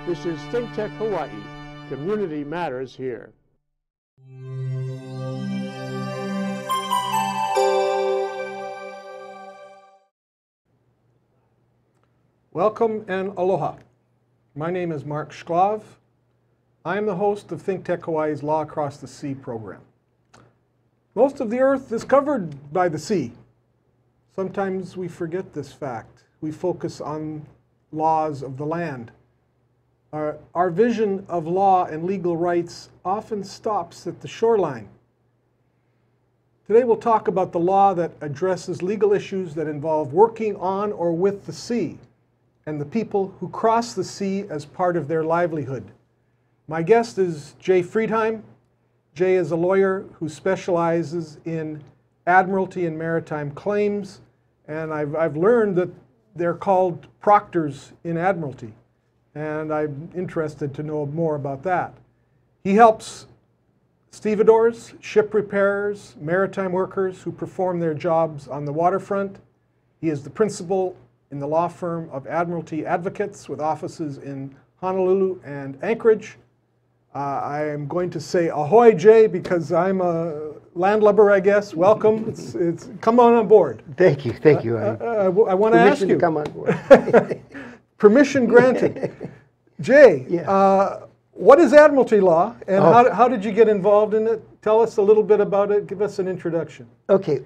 This is ThinkTech Hawaii. Community matters here. Welcome and aloha. My name is Mark Shklov. I am the host of ThinkTech Hawaii's Law Across the Sea program. Most of the earth is covered by the sea. Sometimes we forget this fact. We focus on laws of the land. Our vision of law and legal rights often stops at the shoreline. Today we'll talk about the law that addresses legal issues that involve working on or with the sea and the people who cross the sea as part of their livelihood. My guest is Jay Friedheim. Jay is a lawyer who specializes in Admiralty and Maritime claims, and I've learned that they're called proctors in Admiralty, and I'm interested to know more about that. He helps stevedores, ship repairers, maritime workers who perform their jobs on the waterfront. He is the principal in the law firm of Admiralty Advocates with offices in Honolulu and Anchorage. I am going to say ahoy, Jay, because I'm a landlubber, I guess. Welcome. It's come on board. Thank you. Thank you. I want to ask you. Permission to come on board. Permission granted. Jay, Yeah. what is Admiralty Law, and how did you get involved in it? Tell us a little bit about it. Give us an introduction. Okay.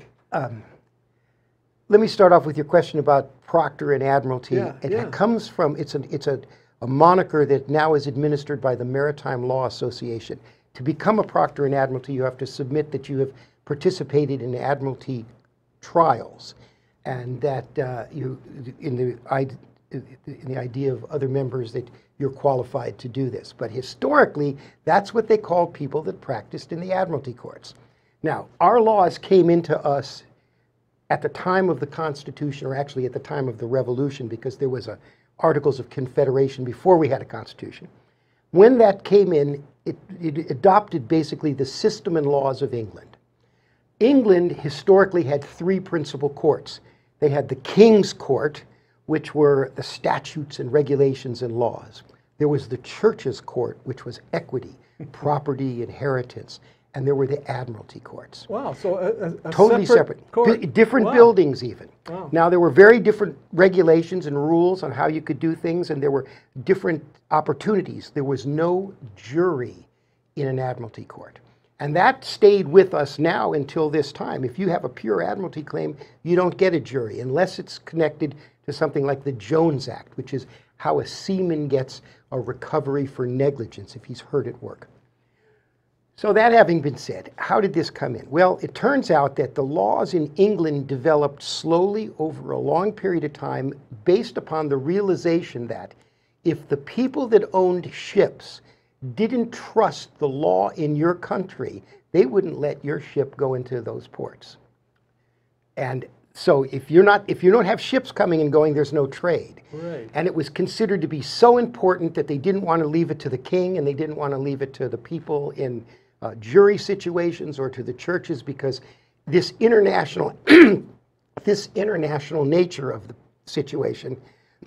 Let me start off with your question about proctor and Admiralty. It comes from, it's a moniker that now is administered by the Maritime Law Association. To become a proctor in Admiralty, you have to submit that you have participated in Admiralty trials, and that in the idea of other members that you're qualified to do this. But historically, that's what they called people that practiced in the Admiralty courts. Now, our laws came into us at the time of the Constitution, or actually at the time of the Revolution, because there was Articles of Confederation before we had a Constitution. When that came in, it adopted basically the system and laws of England. England historically had three principal courts. They had the King's Court, which were the statutes and regulations and laws. There was the Church's Court, which was equity, property, inheritance. And there were the Admiralty courts. Wow, so a totally separate. Different buildings even. Wow. Now, there were very different regulations and rules on how you could do things, and there were different opportunities. There was no jury in an Admiralty court. And that stayed with us now until this time. If you have a pure Admiralty claim, you don't get a jury unless it's connected to something like the Jones Act, which is how a seaman gets a recovery for negligence if he's hurt at work. So that having been said, how did this come in? Well, it turns out that the laws in England developed slowly over a long period of time based upon the realization that if the people that owned ships didn't trust the law in your country, they wouldn't let your ship go into those ports. And so if you don't have ships coming and going, there's no trade. Right. And it was considered to be so important that they didn't want to leave it to the king, and they didn't want to leave it to the people in jury situations or to the churches, because this international nature of the situation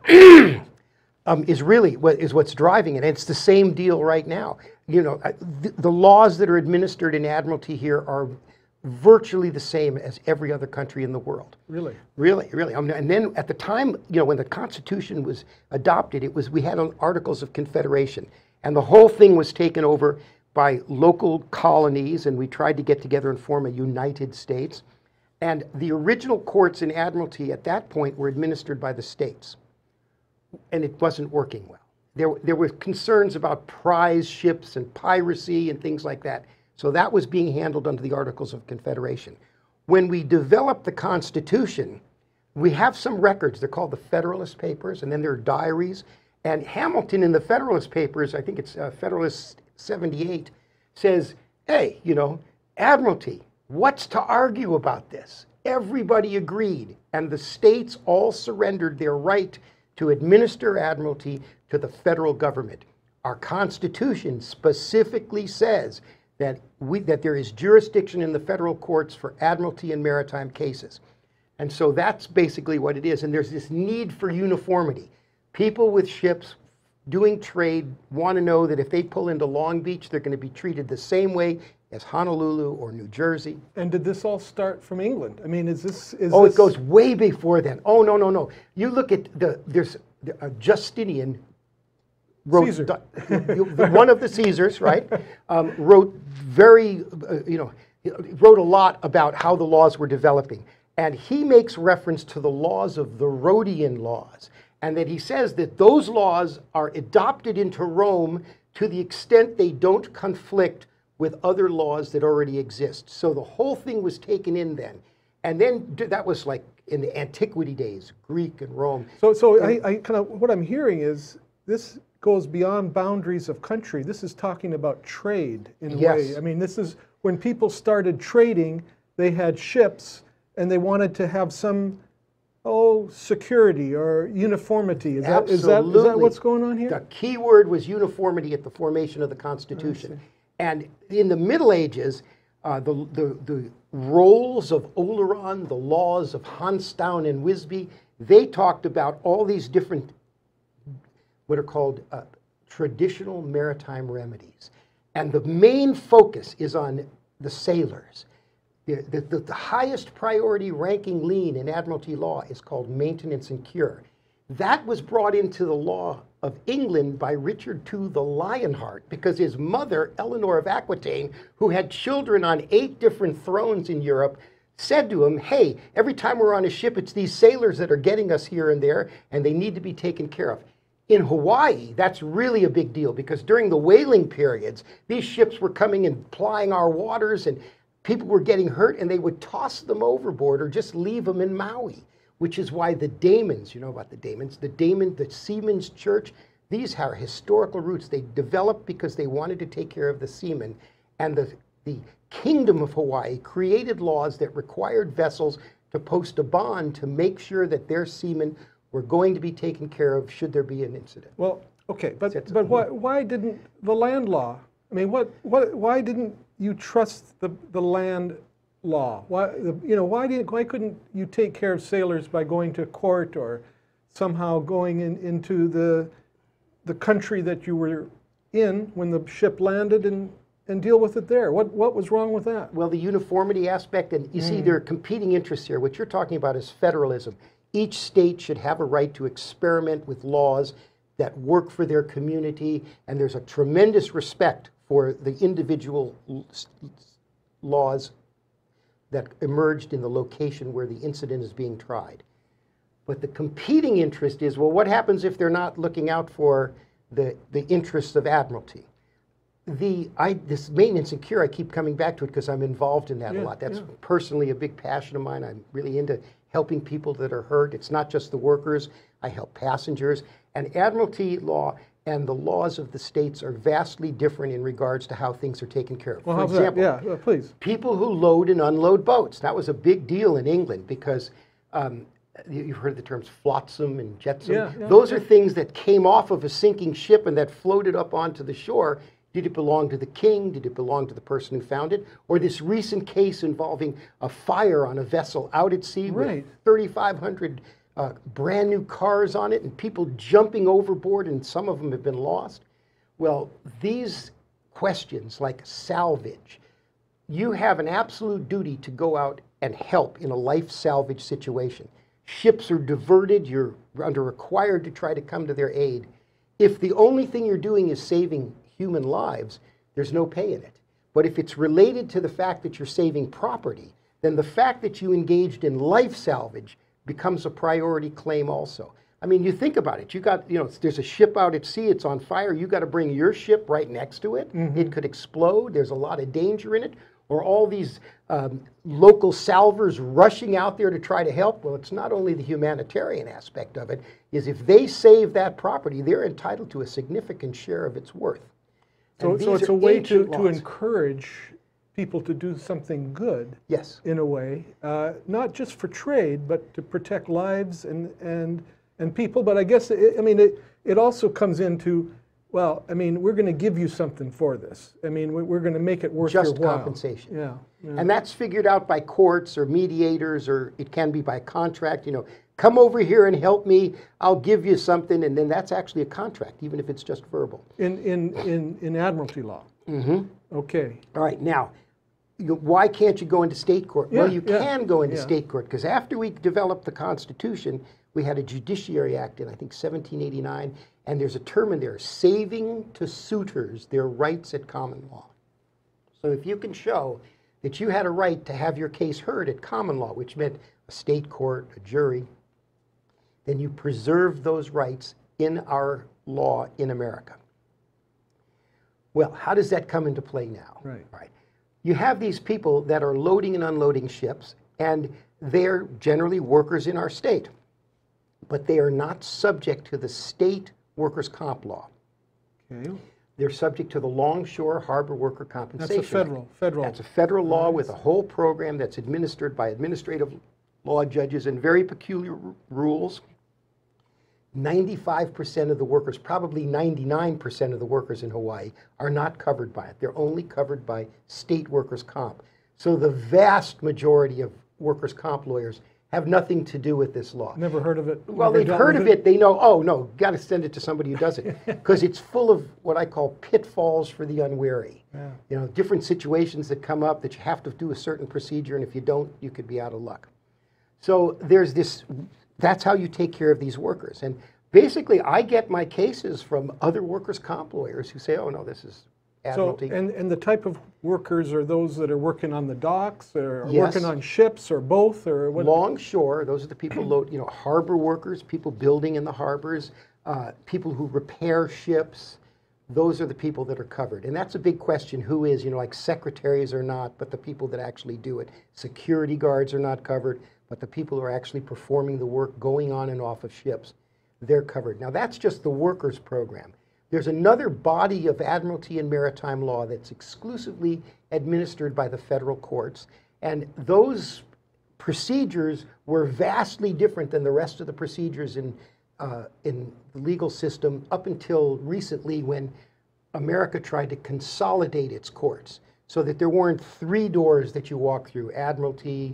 is really what's driving it. And it's the same deal right now. You know, the laws that are administered in Admiralty here are virtually the same as every other country in the world. Really? Really, really. And then at the time, you know, when the Constitution was adopted, we had Articles of Confederation, and the whole thing was taken over by local colonies, and we tried to get together and form a United States. And the original courts in Admiralty at that point were administered by the states, and it wasn't working well. There were concerns about prize ships and piracy and things like that. So that was being handled under the Articles of Confederation. When we developed the Constitution, we have some records. They're called the Federalist Papers, and then there are diaries. And Hamilton in the Federalist Papers, I think it's Federalist 78, says, hey, you know, Admiralty, what's to argue about this? Everybody agreed, and the states all surrendered their right to administer Admiralty to the federal government. Our Constitution specifically says that there is jurisdiction in the federal courts for Admiralty and maritime cases. And so that's basically what it is. And there's this need for uniformity. People with ships doing trade want to know that if they pull into Long Beach, they're going to be treated the same way as Honolulu or New Jersey. And did this all start from England? I mean, is this? It goes way before then. Oh, no, no, no. You look at there's Justinian wrote, Caesar. One of the Caesars, right, wrote wrote a lot about how the laws were developing. And he makes reference to the laws of the Rhodian laws. And that he says that those laws are adopted into Rome to the extent they don't conflict with other laws that already exist. So the whole thing was taken in then. And then that was like in the antiquity days, Greek and Rome. So I kind of, what I'm hearing is this goes beyond boundaries of country. This is talking about trade in a way. I mean, this is when people started trading, they had ships and they wanted to have some security or uniformity. Is that what's going on here? The key word was uniformity at the formation of the Constitution. And in the Middle Ages, the roles of Oleron, the laws of Hanstown and Wisby, they talked about all these different, what are called traditional maritime remedies. And the main focus is on the sailors. The highest priority ranking lien in Admiralty law is called maintenance and cure. That was brought into the law of England by Richard II the Lionheart because his mother, Eleanor of Aquitaine, who had children on 8 different thrones in Europe, said to him, hey, every time we're on a ship, it's these sailors that are getting us here and there, and they need to be taken care of. In Hawaii, that's really a big deal because during the whaling periods, these ships were coming and plying our waters and people were getting hurt and they would toss them overboard or just leave them in Maui, which is why the Damons, you know about the Damons, the Seamen's Church, these are historical roots. They developed because they wanted to take care of the seamen. And the Kingdom of Hawaii created laws that required vessels to post a bond to make sure that their seamen were going to be taken care of should there be an incident. Well, okay, but why didn't the land law, I mean, why didn't you trust the land law? Why couldn't you take care of sailors by going to court or somehow going into the country that you were in when the ship landed and deal with it there? What was wrong with that? Well, the uniformity aspect, and you see there are competing interests here. What you're talking about is federalism. Each state should have a right to experiment with laws that work for their community, and there's a tremendous respect for the individual laws that emerged in the location where the incident is being tried. But the competing interest is, well, what happens if they're not looking out for the interests of Admiralty? This maintenance and cure, I keep coming back to it because I'm involved in that a lot. That's personally a big passion of mine. I'm really into helping people that are hurt. It's not just the workers. I help passengers. And Admiralty law and the laws of the states are vastly different in regards to how things are taken care of. Well, for example, please. People who load and unload boats. That was a big deal in England because you've heard the terms flotsam and jetsam. Those are things that came off of a sinking ship and that floated up onto the shore. Did it belong to the king? Did it belong to the person who found it? Or this recent case involving a fire on a vessel out at sea with 3,500 brand new cars on it and people jumping overboard, and some of them have been lost. Well, these questions like salvage, you have an absolute duty to go out and help in a life salvage situation. Ships are diverted, you're required to try to come to their aid. If the only thing you're doing is saving human lives, there's no pay in it. But if it's related to the fact that you're saving property, then the fact that you engaged in life salvage becomes a priority claim also. I mean, you think about it. You got, there's a ship out at sea, it's on fire, you got to bring your ship right next to it. It could explode, there's a lot of danger in it. Or all these local salvors rushing out there to try to help. Well, it's not only the humanitarian aspect of it, is if they save that property, they're entitled to a significant share of its worth. So it's a way to encourage people to do something good, in a way, not just for trade, but to protect lives and people. But I guess, it also comes into Well, I mean, we're going to give you something for this. I mean, we're going to make it worth your Just while. compensation. Yeah, yeah. And that's figured out by courts or mediators, or it can be by contract. You know, come over here and help me, I'll give you something, and then that's actually a contract, even if it's just verbal. In Admiralty Law. Mm-hmm. Okay. All right, now, why can't you go into state court? Yeah, Well, you yeah, can go into yeah. state court, because after we developed the Constitution, we had a Judiciary Act in, I think, 1789, and there's a term in there, saving to suitors their rights at common law. So if you can show that you had a right to have your case heard at common law, which meant a state court, a jury, then you preserve those rights in our law in America. Well, how does that come into play now? Right. Right. You have these people that are loading and unloading ships, and they're generally workers in our state, but they are not subject to the state workers' comp law. Okay. They're subject to the Longshore Harbor Worker Compensation That's a Act. federal. That's a federal law with a whole program that's administered by administrative law judges and very peculiar rules. 95% of the workers, probably 99% of the workers in Hawaii are not covered by it. They're only covered by state workers' comp. So the vast majority of workers' comp lawyers have nothing to do with this law. Never heard of it? Well, Never they've dealt heard with of it. They know, oh, no, got to send it to somebody who does it. Because it's full of what I call pitfalls for the unwary. Yeah. You know, different situations that come up that you have to do a certain procedure, and if you don't, you could be out of luck. So there's this, that's how you take care of these workers. And basically, I get my cases from other workers' comp lawyers who say, oh, no, this is Admiralty. So, and the type of workers are those that are working on the docks, or Yes. working on ships, or both, or what? Longshore, those are the people, you know, harbor workers, people building in the harbors, people who repair ships. Those are the people that are covered. And that's a big question, who is, you know, like secretaries are not, but the people that actually do it. Security guards are not covered, but the people who are actually performing the work going on and off of ships, they're covered. Now, that's just the workers program. There's another body of Admiralty and Maritime law that's exclusively administered by the federal courts, and those procedures were vastly different than the rest of the procedures in the legal system up until recently, when America tried to consolidate its courts so that there weren't three doors that you walk through: Admiralty,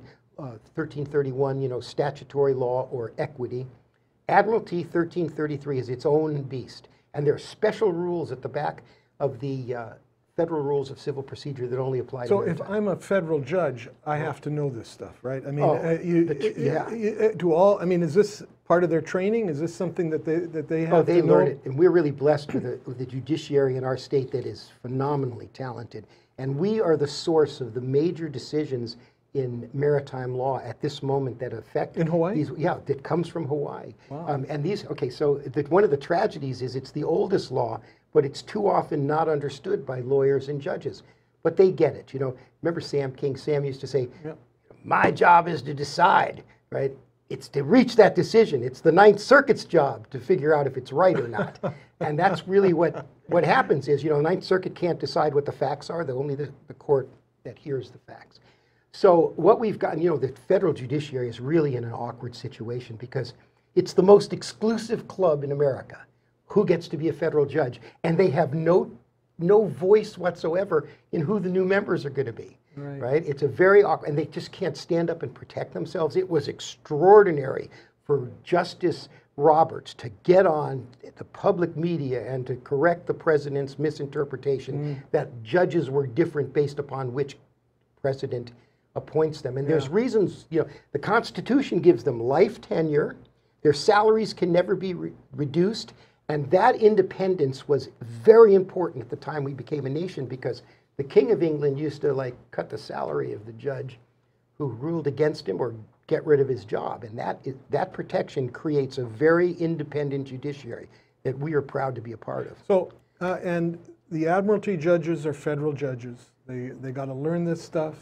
1331, you know, statutory law or equity. Admiralty 1333 is its own beast. And there are special rules at the back of the Federal Rules of Civil Procedure that only apply to So if maritime. I'm a federal judge, I have to know this stuff, right? I mean, yeah. do all? I mean, is this part of their training? Is this something that they have? Oh, they to know? learn it, and we're really blessed with the judiciary in our state that is phenomenally talented. And we are the source of the major decisions in maritime law at this moment that affect In Hawaii? these, yeah, that comes from Hawaii. Wow. And these, okay, so one of the tragedies is it's the oldest law, but it's too often not understood by lawyers and judges. But they get it. You know, remember Sam King? Sam used to say, Yep. my job is to decide, right? It's to reach that decision. It's the Ninth Circuit's job to figure out if it's right or not. And that's really what happens is, you know, Ninth Circuit can't decide what the facts are. They're only the court that hears the facts. So what we've gotten, you know, the federal judiciary is really in an awkward situation because it's the most exclusive club in America. Who gets to be a federal judge? And they have no voice whatsoever in who the new members are going to be. Right? It's a very awkward, and they just can't stand up and protect themselves. It was extraordinary for Justice Roberts to get on the public media and to correct the president's misinterpretation that judges were different based upon which president appoints them. And there's reasons, you know, the Constitution gives them life tenure, their salaries can never be reduced, and that independence was very important at the time we became a nation, because the King of England used to like cut the salary of the judge who ruled against him or get rid of his job. And that protection creates a very independent judiciary that we are proud to be a part of. So, and the Admiralty judges are federal judges. They got to learn this stuff,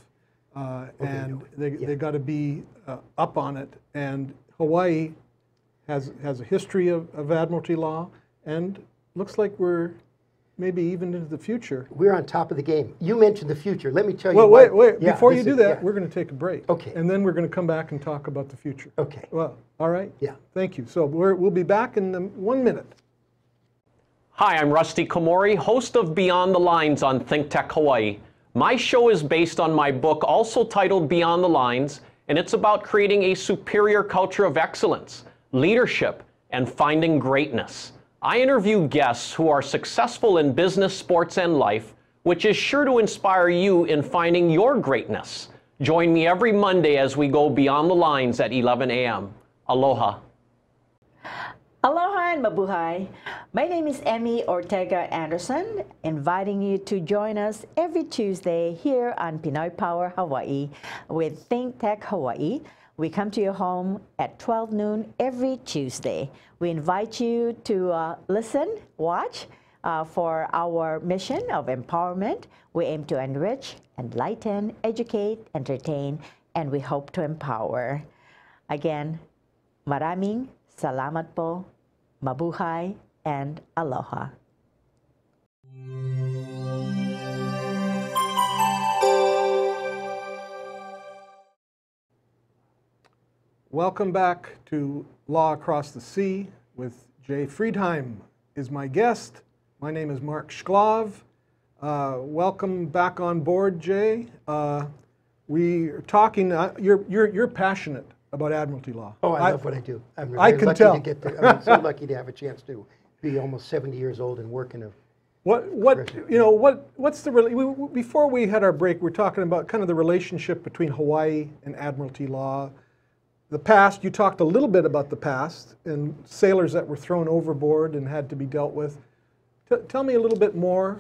and they got to be up on it. And Hawaii has a history of Admiralty law, and looks like we're maybe even into the future. We're on top of the game. You mentioned the future. Let me tell you. Well, what- wait. Yeah, Before you this do is- that, yeah. we're going to take a break. Okay. And then we're going to come back and talk about the future. Okay. Well, all right? Yeah. Thank you. So we'll be back in 1 minute. Hi, I'm Rusty Komori, host of Beyond the Lines on ThinkTech Hawaii. My show is based on my book, also titled Beyond the Lines, and it's about creating a superior culture of excellence, leadership, and finding greatness. I interview guests who are successful in business, sports, and life, which is sure to inspire you in finding your greatness. Join me every Monday as we go Beyond the Lines at 11 a.m. Aloha. Aloha and mabuhay. My name is Emmy Ortega Anderson, inviting you to join us every Tuesday here on Pinoy Power Hawaii with ThinkTech Hawaii. We come to your home at 12 noon every Tuesday. We invite you to listen, watch for our mission of empowerment. We aim to enrich, enlighten, educate, entertain, and we hope to empower. Again, maraming salamat po, mabuhay, and aloha. Welcome back to Law Across the Sea with Jay Friedheim is my guest. My name is Mark Shklov. Welcome back on board, Jay. We are talking. You're passionate about Admiralty Law. Oh, I love what I do. I'm I very can lucky tell. to get there. I'm so lucky to have a chance to be almost 70 years old and work in a. What's the before we had our break, we're talking about kind of the relationship between Hawaii and Admiralty Law. The past, you talked a little bit about the past and sailors that were thrown overboard and had to be dealt with. Tell me a little bit more.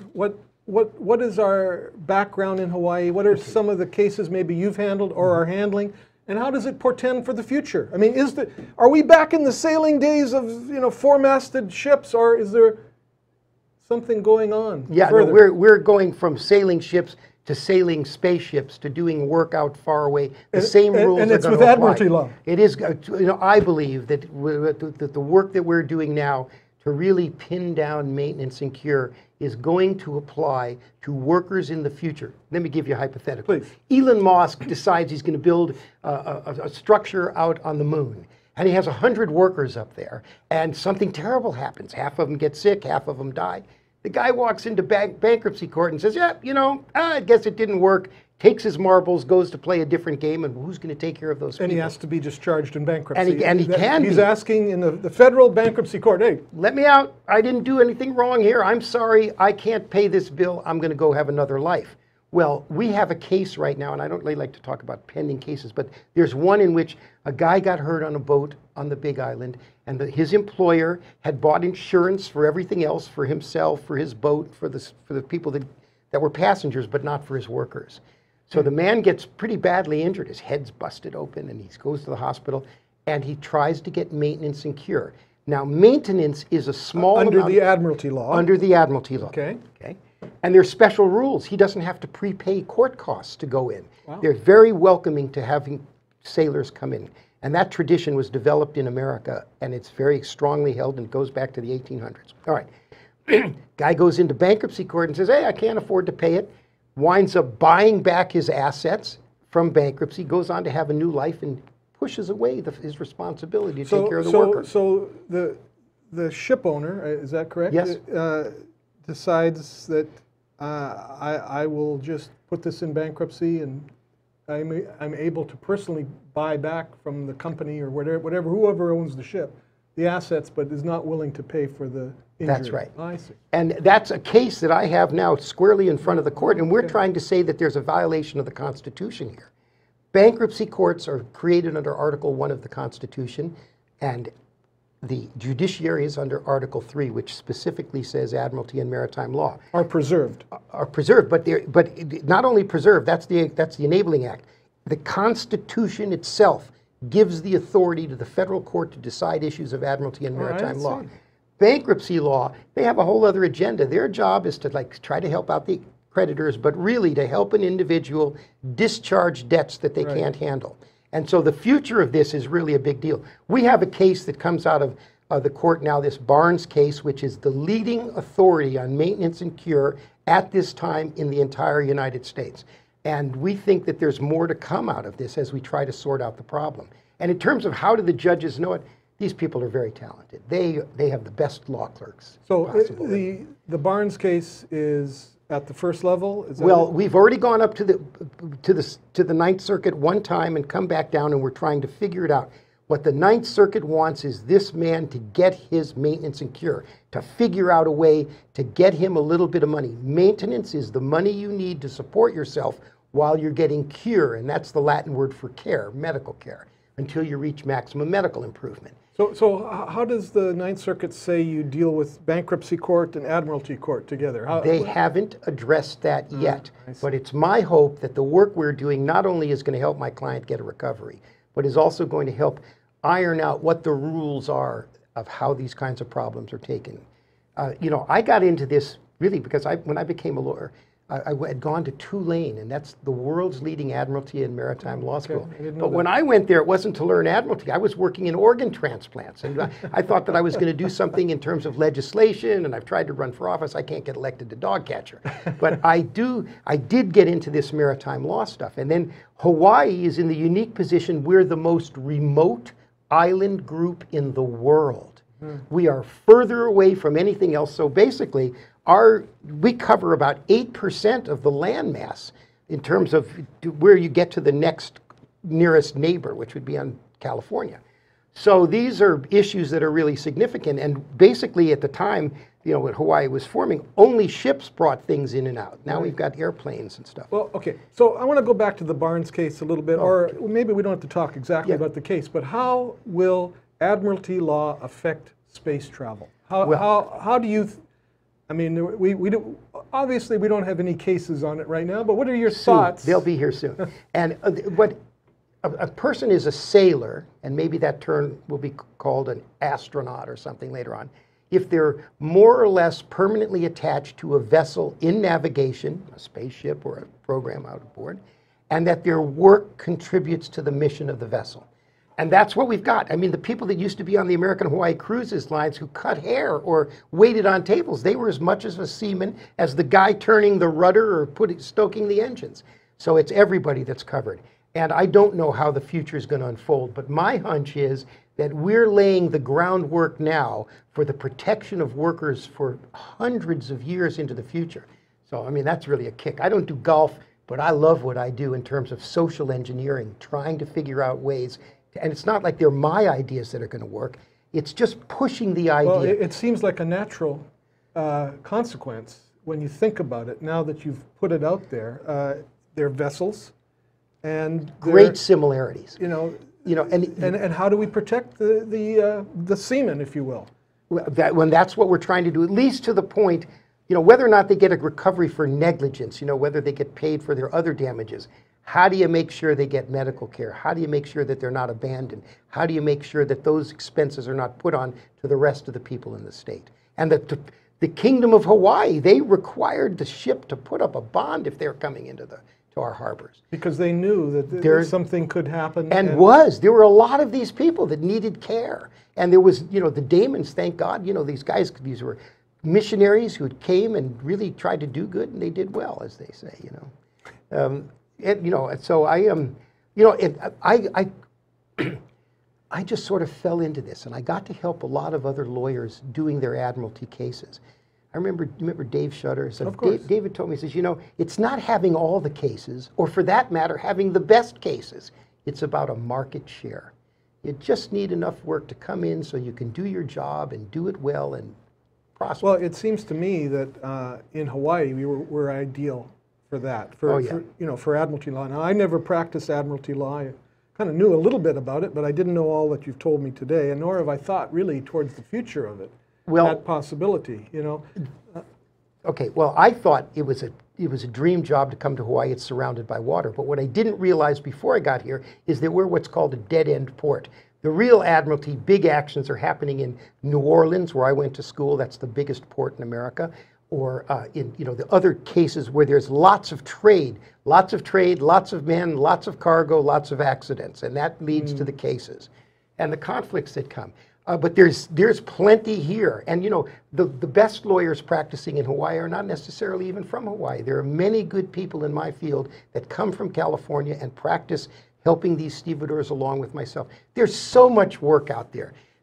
What is our background in Hawaii? What are some of the cases maybe you've handled or are handling? And how does it portend for the future? I mean, are we back in the sailing days of four-masted ships, or is there something going on? Yeah, no, we're going from sailing ships to sailing spaceships to doing work out far away. The same rules and are it's going with to Admiralty apply. Law. It is. I believe that the work that we're doing now to really pin down maintenance and cure is going to apply to workers in the future. Let me give you a hypothetical. Please. Elon Musk decides he's going to build a structure out on the moon. And he has 100 workers up there, and something terrible happens. Half of them get sick, half of them die. The guy walks into bankruptcy court and says, yeah, I guess it didn't work, takes his marbles, goes to play a different game, and who's going to take care of those people? And he has to be discharged in bankruptcy. And he can He's be. asking in the federal bankruptcy court, hey. Let me out. I didn't do anything wrong here. I'm sorry. I can't pay this bill. I'm going to go have another life. Well, we have a case right now, and I don't really like to talk about pending cases, but there's one in which a guy got hurt on a boat on the Big Island, and his employer had bought insurance for everything else, for himself, for his boat, for the people that were passengers, but not for his workers. So the man gets pretty badly injured. His head's busted open, and he goes to the hospital, and he tries to get maintenance and cure. Now, maintenance is a small Under amount. the Admiralty Law. Under the Admiralty Law. Okay. Okay. And there's special rules. He doesn't have to prepay court costs to go in. Wow. They're very welcoming to having sailors come in. And that tradition was developed in America, and it's very strongly held, and it goes back to the 1800s. All right. Guy goes into bankruptcy court and says, hey, I can't afford to pay it. Winds up buying back his assets from bankruptcy, goes on to have a new life, and pushes away his responsibility to take care of the worker. So the ship owner, is that correct? Yes. Decides that I will just put this in bankruptcy, and I'm able to personally buy back from the company or whatever whoever owns the ship, the assets, but is not willing to pay for the injury. That's right. I see. And that's a case that I have now squarely in front of the court, and we're trying to say that there's a violation of the Constitution here. Bankruptcy courts are created under Article 1 of the Constitution, and the judiciary is under Article 3, which specifically says Admiralty and Maritime Law. Are preserved. Are preserved, but not only preserved, that's the Enabling Act. The Constitution itself gives the authority to the federal court to decide issues of Admiralty and Maritime Law. Bankruptcy law, they have a whole other agenda. Their job is to try to help out the creditors, but really to help an individual discharge debts that they can't handle. And so the future of this is really a big deal. We have a case that comes out of the court now, this Barnes case, which is the leading authority on maintenance and cure at this time in the entire United States. And we think that there's more to come out of this as we try to sort out the problem. And in terms of how do the judges know it, These people are very talented. They have the best law clerks So possible. the Barnes case is at the first level? Is that Well, it? we've already gone up to the Ninth Circuit one time and come back down, and we're trying to figure it out. What the Ninth Circuit wants is this man to get his maintenance and cure, to figure out a way to get him a little bit of money. Maintenance is the money you need to support yourself while you're getting cure, and that's the Latin word for care, medical care, until you reach maximum medical improvement. So how does the Ninth Circuit say you deal with bankruptcy court and Admiralty court together? They haven't addressed that yet, I see. but it's my hope that the work we're doing not only is going to help my client get a recovery, but is also going to help iron out what the rules are of how these kinds of problems are taken. I got into this really because when I became a lawyer, I had gone to Tulane, and that's the world's leading Admiralty and Maritime law school. I didn't know But that. when I went there, it wasn't to learn Admiralty. I was working in organ transplants, and I thought that I was going to do something in terms of legislation, and I've tried to run for office. I can't get elected to dog catcher. But I did get into this maritime law stuff. And then Hawaii is in the unique position we're the most remote island group in the world. We are further away from anything else. So basically, we cover about 8% of the landmass in terms of where you get to the nearest neighbor, which would be on California. So these are issues that are really significant. And basically, at the time, when Hawaii was forming, only ships brought things in and out. Now we've got airplanes and stuff. Well, okay. So I want to go back to the Barnes case a little bit, or maybe we don't have to talk exactly about the case, but how will Admiralty law affect space travel? How do you? I mean, we don't, obviously we don't have any cases on it right now, but what are your thoughts? They'll be here soon. And what a person is a sailor, and maybe that term will be called an astronaut or something later on, if they're more or less permanently attached to a vessel in navigation, a spaceship or a program out aboard, and that their work contributes to the mission of the vessel. And that's what we've got. I mean, the people that used to be on the American Hawaii cruises lines who cut hair or waited on tables, they were as much as a seaman as the guy turning the rudder or stoking the engines. So it's everybody that's covered. And I don't know how the future is going to unfold, but my hunch is that we're laying the groundwork now for the protection of workers for hundreds of years into the future. So, I mean, that's really a kick. I don't do golf, but I love what I do in terms of social engineering, trying to figure out ways. And it's not like they're my ideas that are going to work. It's just pushing the idea. Well, it seems like a natural consequence when you think about it. Now that you've put it out there, they're vessels, and great similarities. And how do we protect the seamen, if you will? That's what we're trying to do, at least to the point, whether or not they get a recovery for negligence, whether they get paid for their other damages. How do you make sure they get medical care? How do you make sure that they're not abandoned? How do you make sure that those expenses are not put on to the rest of the people in the state? And the Kingdom of Hawaii, they required the ship to put up a bond if they're coming into to our harbors. Because they knew that something could happen. And there were a lot of these people that needed care. And there was, the Damons, thank God, these were missionaries who came and really tried to do good, and they did well, as they say, So I just sort of fell into this, and I got to help a lot of other lawyers doing their Admiralty cases. I remember Dave Shutter said, Of course. David told me, he says, it's not having all the cases, or for that matter, having the best cases. It's about a market share. You just need enough work to come in so you can do your job and do it well and prosper. Well, it seems to me that in Hawaii we're ideal for that, for Admiralty law. Now, I never practiced Admiralty law. I kind of knew a little bit about it, but I didn't know all that you've told me today, and nor have I thought really towards the future of it. That possibility, Okay, well, I thought it was a dream job to come to Hawaii. It's surrounded by water. But what I didn't realize before I got here is that we're what's called a dead-end port. The real Admiralty big actions are happening in New Orleans, where I went to school. That's the biggest port in America. Or in the other cases where there's lots of trade, lots of men, lots of cargo, lots of accidents, and that leads to the cases and the conflicts that come. But there's plenty here, and the best lawyers practicing in Hawaii are not necessarily even from Hawaii. There are many good people in my field that come from California and practice helping these stevedores along with myself. There's so much work out there.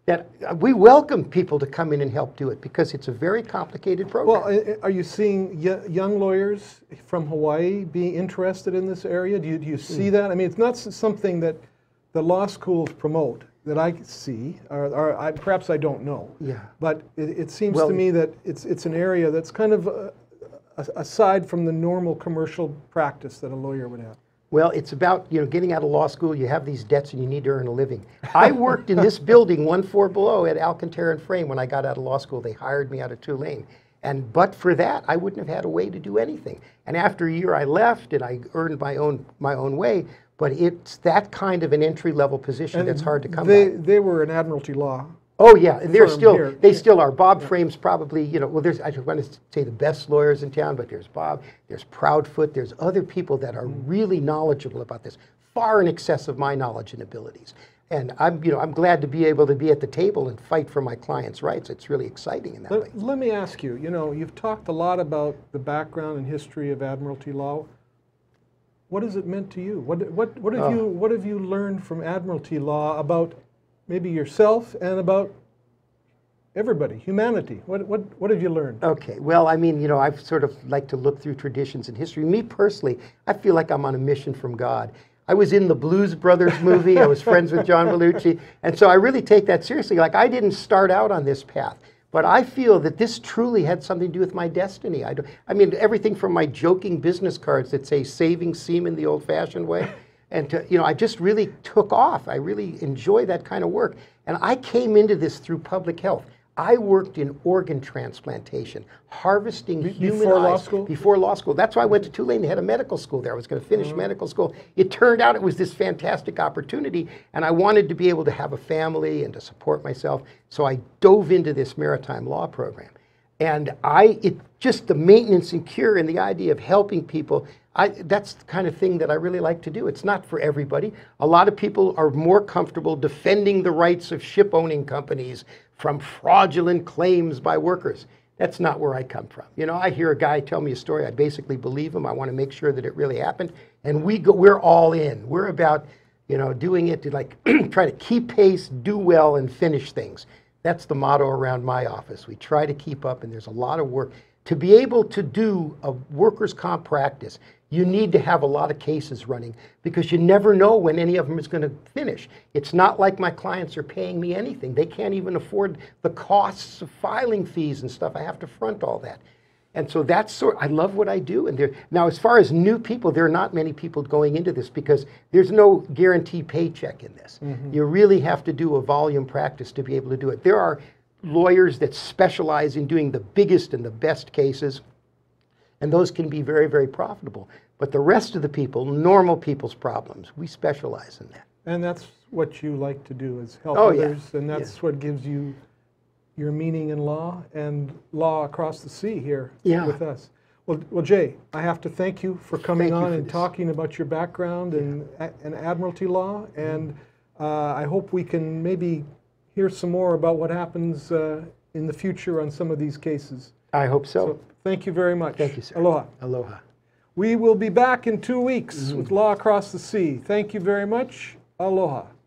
that we welcome people to come in and help do it because it's a very complicated program. Well, are you seeing young lawyers from Hawaii being interested in this area? Do you see that? I mean, it's not something that the law schools promote that I see, or perhaps I don't know. Yeah. But it seems to me that it's an area that's kind of aside from the normal commercial practice that a lawyer would have. Well, it's about, getting out of law school, you have these debts and you need to earn a living. I worked in this building, one floor below, at Alcantara and Frame when I got out of law school. They hired me out of Tulane. But for that, I wouldn't have had a way to do anything. And after a year, I left and I earned my own way. But it's that kind of an entry-level position that's hard to come by. They were an Admiralty Law. Oh yeah, and they're still here. they still are. Bob Frame's probably, well, there's, I just want to say the best lawyers in town, but there's Bob, there's Proudfoot, there's other people that are really knowledgeable about this, far in excess of my knowledge and abilities. And I'm glad to be able to be at the table and fight for my clients' rights. It's really exciting in that way. Let me ask you, you've talked a lot about the background and history of Admiralty Law. What has it meant to you? What have you learned from Admiralty Law about maybe yourself and about everybody, humanity? What have you learned? Okay, well, I mean, I've sort of like to look through traditions and history. Me personally, I feel like I'm on a mission from God. I was in the Blues Brothers movie. I was friends with John Belushi. And so I really take that seriously. Like, I didn't start out on this path. But I feel that this truly had something to do with my destiny. I mean, everything from my joking business cards that say saving seamen the old-fashioned way, and I just really took off. I really enjoy that kind of work. And I came into this through public health. I worked in organ transplantation, harvesting human before eyes. law school? Before law school. That's why I went to Tulane. They had a medical school there. I was going to finish medical school. It turned out it was this fantastic opportunity, and I wanted to be able to have a family and to support myself. So I dove into this maritime law program. And just the maintenance and cure and the idea of helping people, that's the kind of thing that I really like to do. It's not for everybody. A lot of people are more comfortable defending the rights of ship-owning companies from fraudulent claims by workers. That's not where I come from. I hear a guy tell me a story, I basically believe him. I want to make sure that it really happened. And we're all in. We're about, doing it to try to keep pace, do well, and finish things. That's the motto around my office. We try to keep up, and there's a lot of work. To be able to do a workers' comp practice, you need to have a lot of cases running because you never know when any of them is going to finish. It's not like my clients are paying me anything. They can't even afford the costs of filing fees and stuff. I have to front all that. And so I love what I do. And now, as far as new people, there are not many people going into this because there's no guaranteed paycheck in this. Mm-hmm. You really have to do a volume practice to be able to do it. There are lawyers that specialize in doing the biggest and the best cases, and those can be very, very profitable. But the rest of the people, normal people's problems, we specialize in that. And that's what you like to do, is help others, yeah. and that's what gives you your meaning in law and law across the sea here with us. Well, Jay, I have to thank you for coming on and talking about your background and Admiralty Law, and I hope we can maybe hear some more about what happens in the future on some of these cases. I hope so. Thank you very much. Thank you, sir. Aloha. Aloha. We will be back in 2 weeks with Law Across the Sea. Thank you very much. Aloha.